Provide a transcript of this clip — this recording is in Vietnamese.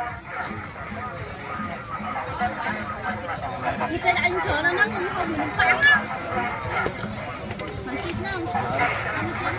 Thì cái anh chờ nó không mình phán á. Mình thịt nó không?